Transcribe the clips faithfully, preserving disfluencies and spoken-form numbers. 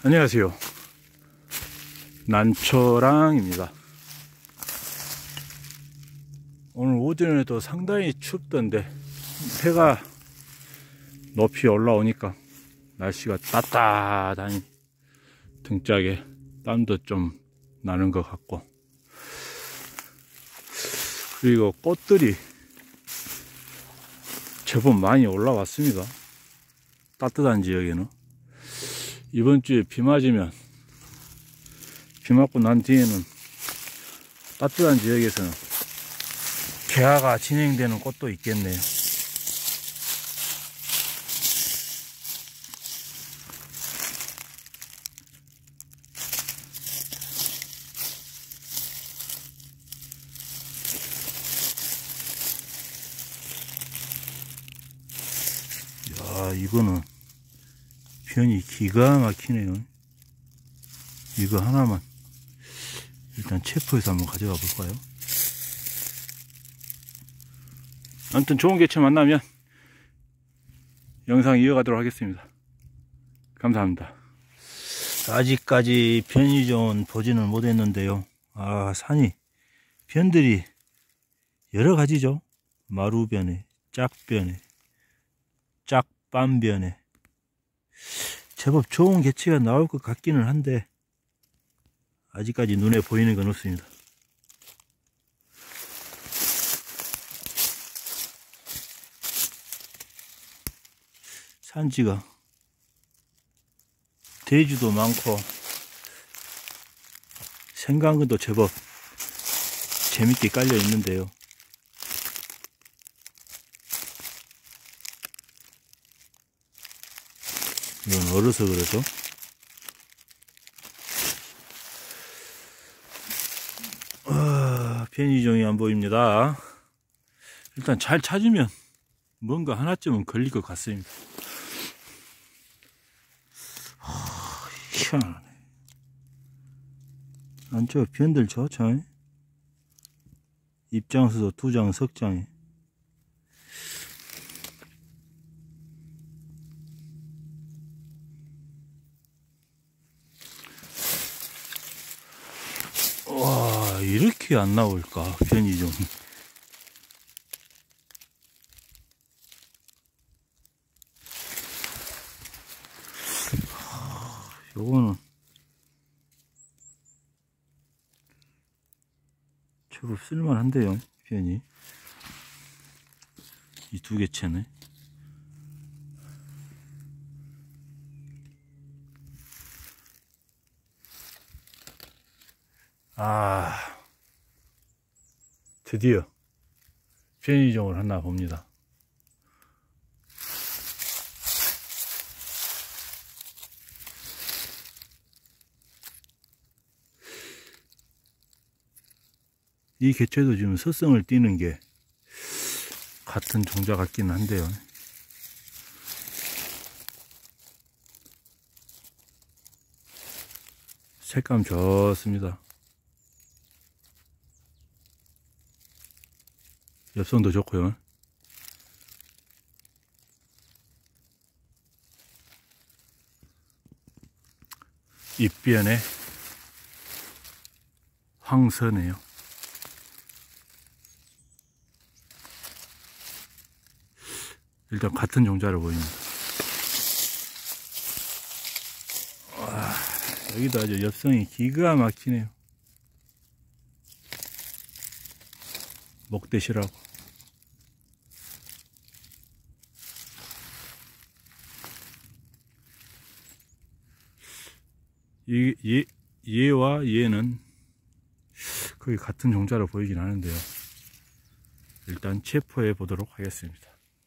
안녕하세요. 난초랑입니다. 오늘 오전에도 상당히 춥던데 해가 높이 올라오니까 날씨가 따뜻하니 등짝에 땀도 좀 나는 것 같고, 그리고 꽃들이 제법 많이 올라왔습니다. 따뜻한 지역에는. 이번 주에 비 맞으면, 비 맞고 난 뒤에는 따뜻한 지역에서는 개화가 진행되는 꽃도 있겠네요. 야, 이거는 변이 기가 막히네요. 이거 하나만 일단 체포해서 한번 가져가 볼까요? 아무튼 좋은 개체 만나면 영상 이어가도록 하겠습니다. 감사합니다. 아직까지 변이종은 보지는 못했는데요. 아, 산이 변들이 여러 가지죠. 마루변에, 짝변에, 짝반변에 제법 좋은 개체가 나올 것 같기는 한데 아직까지 눈에 보이는 건 없습니다. 산지가 대주도 많고 생강근도 제법 재밌게 깔려 있는데요. 이건 얼어서 그래도 아, 변이종이 안 보입니다. 일단 잘 찾으면 뭔가 하나쯤은 걸릴 것 같습니다. 아, 희한하네. 안쪽 변들 좋죠. 입장수도 두 장, 석 장에. 와, 이렇게 안 나올까, 변이종. 요거는 제법 쓸만한데요, 변이. 이 두 개체네. 아, 드디어 변이종을 하나 봅니다. 이 개체도 지금 서성을 띠는 게 같은 종자 같기는 한데요. 색감 좋습니다. 엽성도 좋고요. 입변에 황선해요. 일단 같은 종자로 보입니다. 와, 여기도 아주 엽성이 기가 막히네요. 목대시라고. 이, 얘, 얘와 얘는 거의 같은 종자로 보이긴 하는데요. 일단 체포해 보도록 하겠습니다.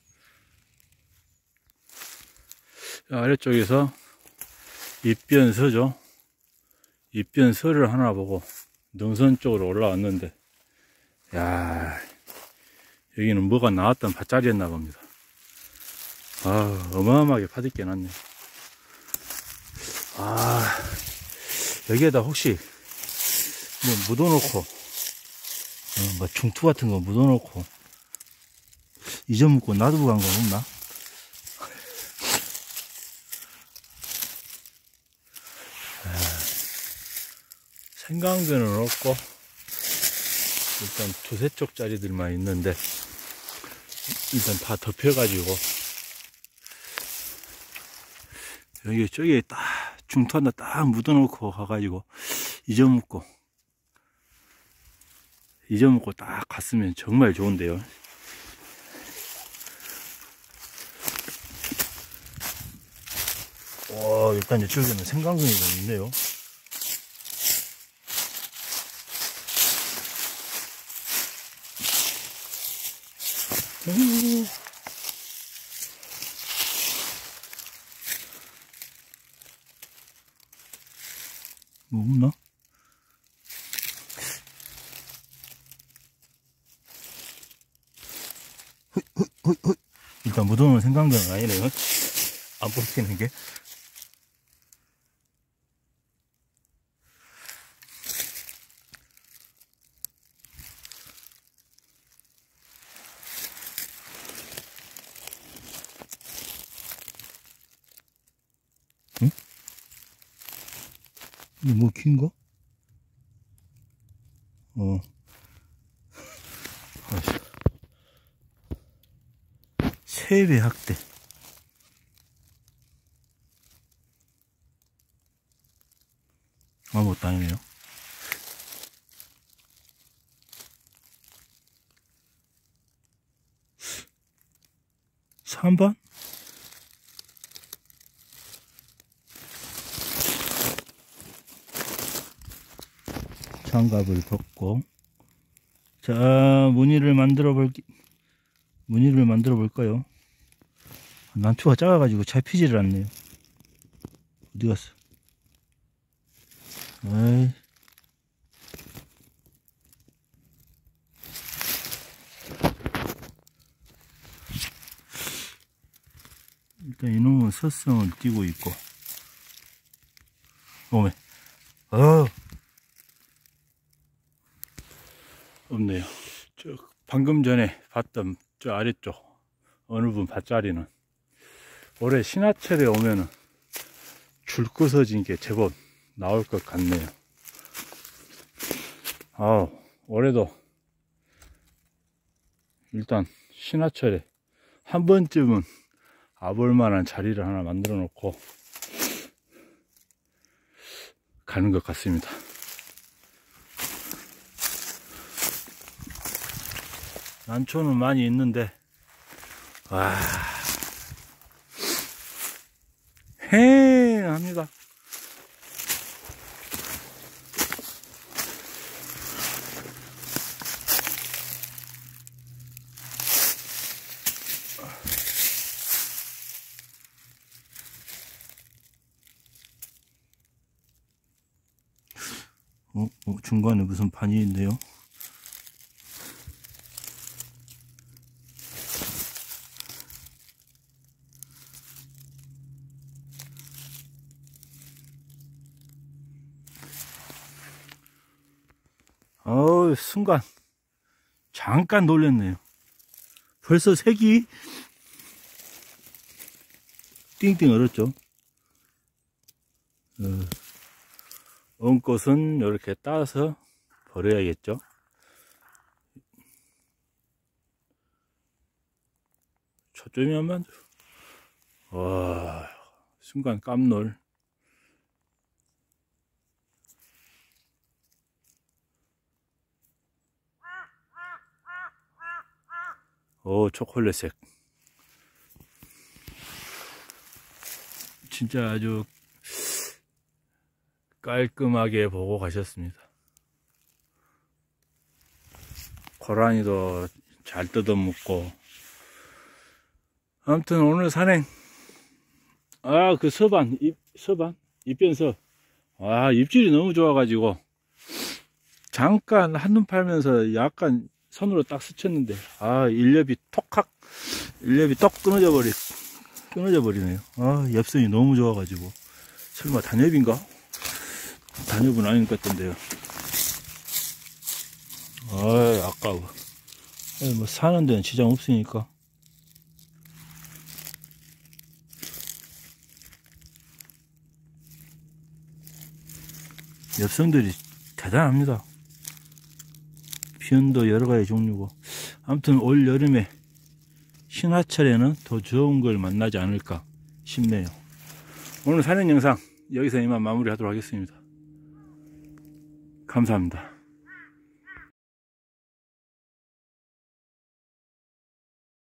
아래쪽에서 입변서죠. 입변서를 하나 보고 능선 쪽으로 올라왔는데, 야, 여기는 뭐가 나왔던 밭자리였나 봅니다. 아, 어마어마하게 파듣게 났네. 아, 여기에다 혹시 뭐 묻어놓고, 어, 뭐 중투 같은 거 묻어놓고 잊어먹고 놔두고 간 거 없나? 생강근은 없고 일단 두세 쪽짜리들만 있는데 일단 다 덮여가지고 여기 저기에 딱 중토 하나 딱 묻어놓고 가가지고 잊어먹고 잊어먹고 딱 갔으면 정말 좋은데요. 와, 일단 이쪽에는 생강근이 좀 있네요. 음. 뭐 없나? 허이, 허이, 허이, 허이. 일단 묻어놓은 생강근은 아니네요. 안 뽑히는 게. 응? 이거 뭐 긴가? 어. 세배 학대. 아무것도 아니네요. 삼 번? 장갑을 벗고, 자, 무늬를 만들어 볼, 무늬를 만들어 볼까요? 난투가 작아가지고 잡히지를 않네요. 어디 갔어? 에이. 일단 이놈은 서성을 띄고 있고, 오메, 어, 없네요. 저 방금 전에 봤던 저 아래쪽 어느 분 밭자리는 올해 신화철에 오면은 줄 끊어진 게 제법 나올 것 같네요. 아, 올해도 일단 신화철에 한 번쯤은 아볼 만한 자리를 하나 만들어 놓고 가는 것 같습니다. 난초는 많이 있는데, 와, 휑합니다. 어, 어, 중간에 무슨 판이 있네요. 어우, 순간 잠깐 놀랬네요. 벌써 색이 띵띵 얼었죠. 어, 엉꽃은 이렇게 따서 버려야겠죠. 초점이 안 맞아. 와, 순간 깜놀. 오, 초콜릿색. 진짜 아주 깔끔하게 보고 가셨습니다. 고라니도 잘 뜯어먹고. 아무튼 오늘 산행, 아, 그 서반, 잎, 서반? 잎변서. 아, 입질이 너무 좋아가지고 잠깐 한눈 팔면서 약간 손으로 딱 스쳤는데, 아, 일렵이 톡학, 일렵이 똑 끊어져 버리, 끊어져 버리네요. 아, 엽선이 너무 좋아가지고. 설마 단엽인가? 단엽은 아닌 것 같던데요. 아, 아까워. 뭐 사는 데는 지장 없으니까. 엽성들이 대단합니다. 변도 여러 가지 종류고. 아무튼 올 여름에 신화철에는 더 좋은 걸 만나지 않을까 싶네요. 오늘 사는 영상 여기서 이만 마무리하도록 하겠습니다. 감사합니다.